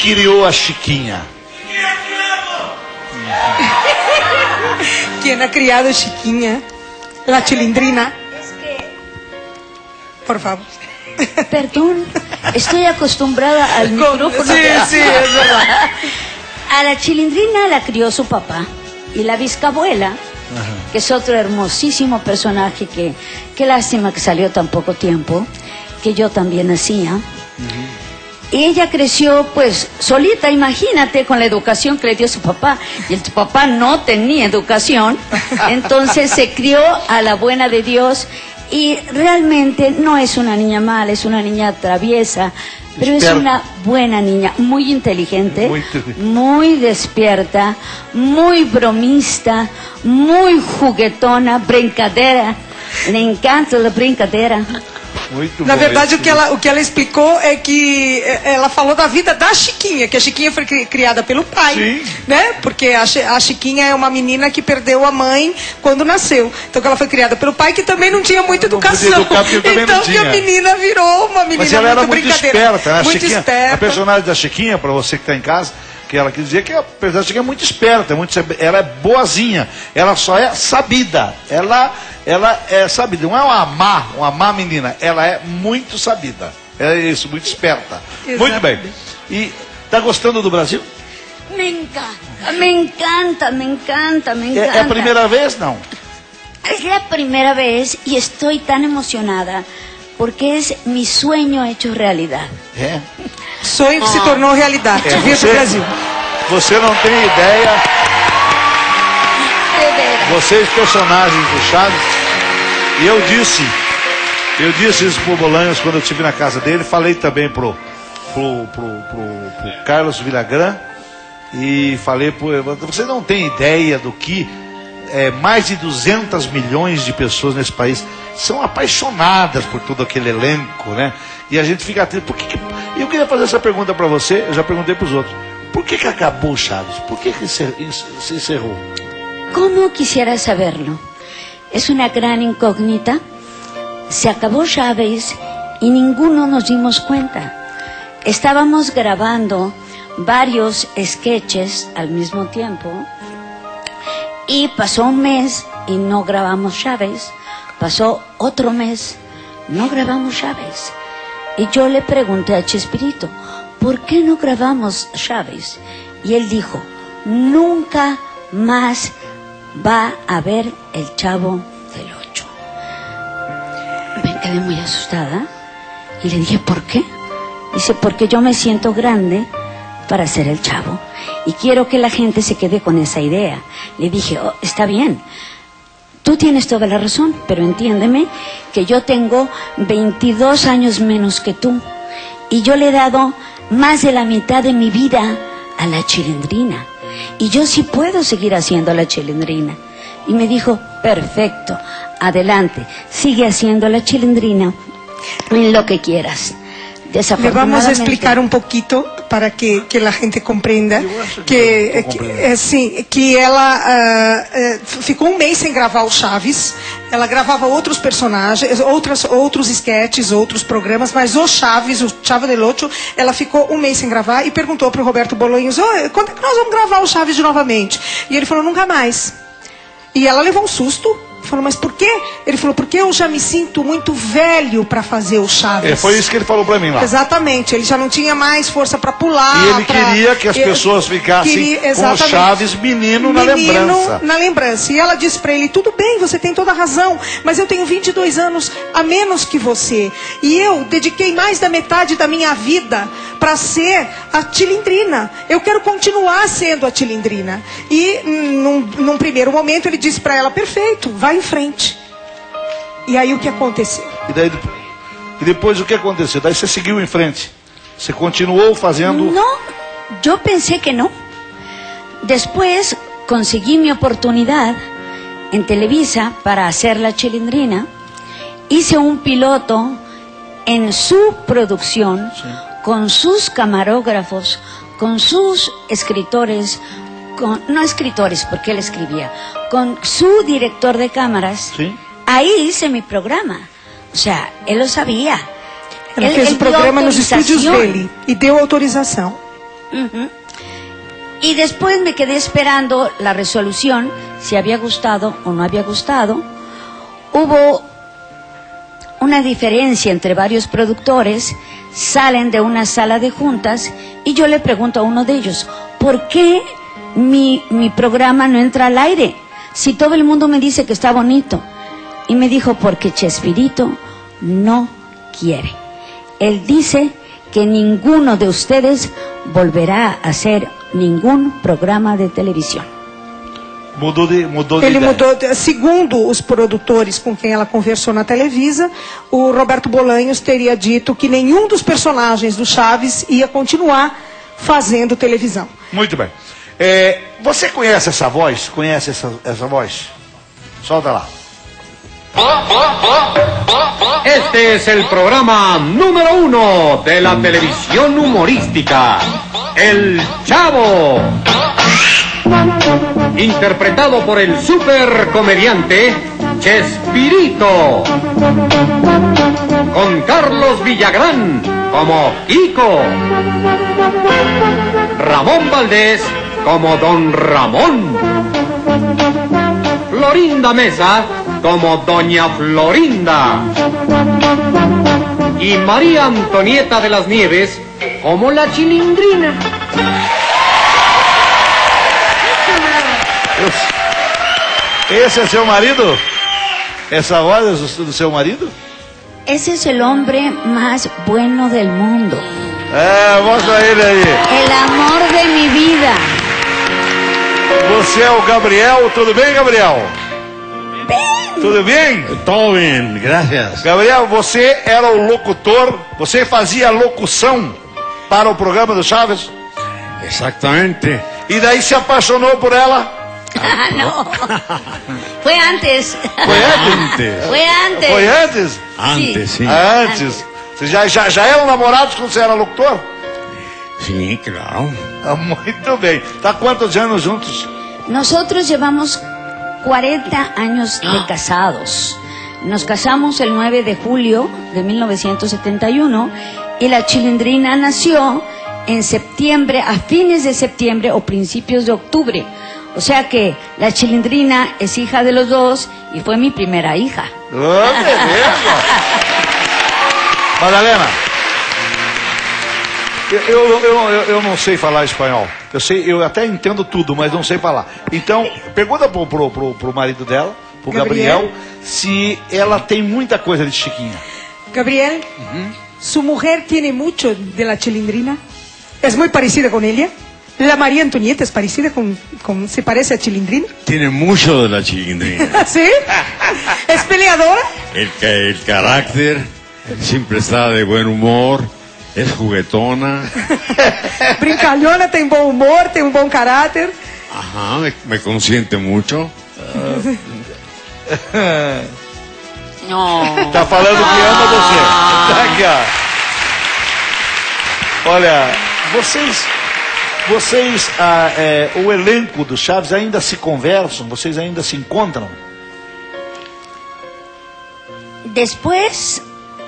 criou a Chiquinha? ¿Quién ha criado a Chiquinha? La Chilindrina. Por favor. Perdón, estoy acostumbrada al micrófono. Sí, sí, es verdad. A la Chilindrina la crió su papá y la bisabuela, que es otro hermosísimo personaje que qué lástima que salió tan poco tiempo, que yo también hacía. Y ella creció pues solita, imagínate, con la educación que le dio su papá. Y el papá no tenía educación, entonces se crió a la buena de Dios. Y realmente no es una niña mala, es una niña traviesa, pero es una buena niña, muy inteligente, muy despierta, muy bromista, muy juguetona, brincadeira. Le encanta la brincadeira. Na verdade, o que ela explicou é que ela falou da vida da Chiquinha, que a Chiquinha foi criada pelo pai, né? Porque a Chiquinha é uma menina que perdeu a mãe quando nasceu. Então que ela foi criada pelo pai, que também não tinha muita educação. Então que a menina virou uma menina. Mas ela era muito esperta, né? Muito esperta. A personagem da Chiquinha, para você que está em casa, que ela quis dizer que a personagem da Chiquinha é muito esperta, ela é boazinha, ela só é sabida. Ela é sabida, não é uma má menina, ela é muito sabida. É isso, muito esperta. Exatamente. Muito bem. E tá gostando do Brasil? Me encanta, me encanta, me encanta, me encanta. É a primeira vez, não? Es la primera vez y estoy tan emocionada porque es mi sueño hecho realidad. É? Sonho que se tornou realidade. Vir do Brasil. Você não tem ideia. Vocês, personagens do Chaves, e eu disse isso pro Bolanhos quando eu estive na casa dele, falei também pro Carlos Villagrán, e falei você não tem ideia do que mais de 200 milhões de pessoas nesse país são apaixonadas por todo aquele elenco, né? E a gente fica atento. E eu queria fazer essa pergunta para você, eu já perguntei para os outros. Por que acabou o Chaves? Por que se encerrou? ¿Cómo quisiera saberlo? Es una gran incógnita. Se acabó Chaves y ninguno nos dimos cuenta. Estábamos grabando varios sketches al mismo tiempo y pasó un mes y no grabamos Chaves. Pasó otro mes, no grabamos Chaves. Y yo le pregunté a Chespirito, ¿por qué no grabamos Chaves? Y él dijo, nunca más va a ver El Chavo del Ocho. Me quedé muy asustada y le dije, ¿por qué? Dice, porque yo me siento grande para ser el Chavo y quiero que la gente se quede con esa idea. Le dije, oh, está bien, tú tienes toda la razón, pero entiéndeme que yo tengo 22 años menos que tú y yo le he dado más de la mitad de mi vida a la Chilindrina. Y yo sí puedo seguir haciendo la Chilindrina. Y me dijo, perfecto, adelante, sigue haciendo la Chilindrina en lo que quieras. Le vamos a explicar um pouquinho para que a gente compreenda que ela ficou um mês sem gravar o Chaves. Ela gravava outros personagens, outros sketches, outros programas, mas o Chaves, o Chavo del Ocho, ela ficou um mês sem gravar e perguntou para o Roberto Bolanhos, quando é que nós vamos gravar o Chaves de novamente? E ele falou, nunca mais. E ela levou um susto. Falou, mas por quê? Ele falou, porque eu já me sinto muito velho para fazer o Chaves. Foi isso que ele falou para mim lá. Exatamente, ele já não tinha mais força para pular. E ele queria que as pessoas ficassem com o Chaves menino na lembrança. Na lembrança. E ela disse para ele, tudo bem, você tem toda a razão, mas eu tenho 22 anos a menos que você. E eu dediquei mais da metade da minha vida para ser a Chilindrina. Eu quero continuar sendo a Chilindrina. E num primeiro momento ele disse para ela, perfeito, vai em frente. E aí o que aconteceu? E depois o que aconteceu? Daí você seguiu em frente. Você continuou fazendo... No, yo pensé que no. Después conseguí mi oportunidad en Televisa para hacer la Chilindrina. Hice un piloto en su producción, sí, con sus camarógrafos, con sus escritores, no escritores porque él escribía, con su director de cámaras. ¿Sí? Ahí hice mi programa. O sea, él lo sabía. Ela fez o programa nos estúdios dele e deu autorização. Y después me quedé esperando la resolución, si había gustado o no había gustado. Hubo una diferencia entre varios productores, salen de una sala de juntas y yo le pregunto a uno de ellos, ¿por qué mi programa no entra al aire? Si todo el mundo me dice que está bonito. Y me dijo, porque Chespirito no quiere. Él dice que ninguno de ustedes volverá a hacer ningún programa de televisão. Mudou de Ele ideia. mudou, segundo os produtores com quem ela conversou na Televisa, o Roberto Bolanhos teria dito que nenhum dos personagens do Chaves ia continuar fazendo televisão. Muito bem. Você conhece essa voz? Conhece essa voz? Solta lá. Este es el programa número 1 de la televisión humorística, El Chavo. Interpretado por el supercomediante Chespirito. Con Carlos Villagrán como Kiko. Ramón Valdés como Don Ramón. Florinda Mesa como Doña Florinda. Y María Antonieta de las Nieves como la Chilindrina. Esse é seu marido? Essa voz é do seu marido? Ese es el hombre más bueno del mundo. Mostra ele aí. El amor de mi vida. Você é o Gabriel, tudo bem, Gabriel? Bem. Tudo bem? Todo bien, gracias. Gabriel, você era o locutor, você fazia locução para o programa do Chaves? Exactamente. E daí se apaixonou por ela? Ah, no. Fue antes. Foi antes? Fue antes. Foi antes? Antes, sí. Antes. Vocês já eram namorados quando você era locutor? Sí, claro. Muito bem. Tá quantos anos juntos? Nosotros llevamos 40 años de casados. Nos casamos el 9 de julio de 1971 y la Chilindrina nació en septiembre, a fines de septiembre o principios de octubre. O sea que la Chilindrina es hija de los dos y fue mi primera hija. Beleza. Madalena, eu não sei falar espanhol. Eu até entendo tudo, mas não sei falar. Então, pergunta pro marido dela, pro Gabriel, se ela tem muita coisa de Chiquinha. Gabriel, ¿su mujer tiene mucho de la Chilindrina? ¿Es muy parecida con ella? ¿La María Antonieta es parecida se parece a Chilindrina? Tiene mucho de la Chilindrina. ¿Sí? ¿Es peleadora? El carácter, siempre está de buen humor, es juguetona. Brincalhona, tem bom humor, tem bom caráter. Ajá, me consiente mucho. No. Tá falando que ama você. Tá aqui, ó. Olha, vocês, o elenco do Chaves ainda se conversam? Vocês ainda se encontram? Después,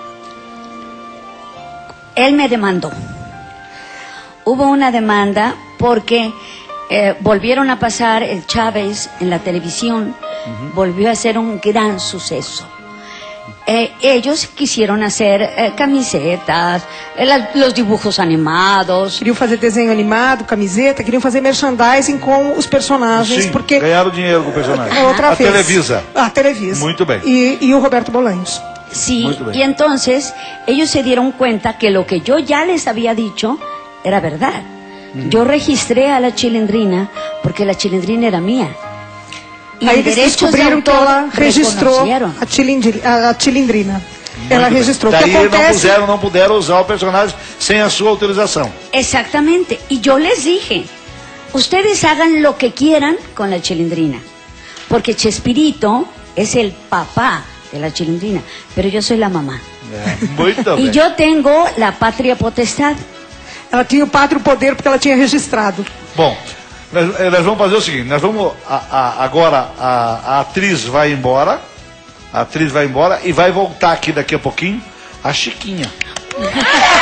él me demandó. Hubo una demanda porque volvieron a pasar el Chávez en la televisión, volvió a ser un gran suceso. Ellos quisieron hacer camisetas, los dibujos animados. Queriam fazer desenho animado, camiseta, queriam fazer merchandising com os personagens. Sim, porque ganharam dinheiro com o personagem. Outra vez. Televisa. A Televisa. Muito bem. E o Roberto Bolanhos. Sí, Muy bien. y entonces ellos se dieron cuenta que lo que yo ya les había dicho era verdad. Yo registré a la Chilindrina porque la Chilindrina era mía. Y Aí en eles derechos de descobriram que autor ela registrou reconocieron. a Chilindrina. Ela registrou. O Daí que acontece? não puderam usar o personagem sem a sua autorização. Exactamente. Y yo les dije, ustedes hagan lo que quieran con la Chilindrina. Porque Chespirito es el papá de la Chilindrina, pero yo soy la mamá. Muito bem. Y yo tengo la patria potestad. Ela tinha o pátrio poder porque ela tinha registrado. Bom, nós vamos fazer o seguinte, nós vamos agora a atriz vai embora, e vai voltar aqui daqui a pouquinho a Chiquinha.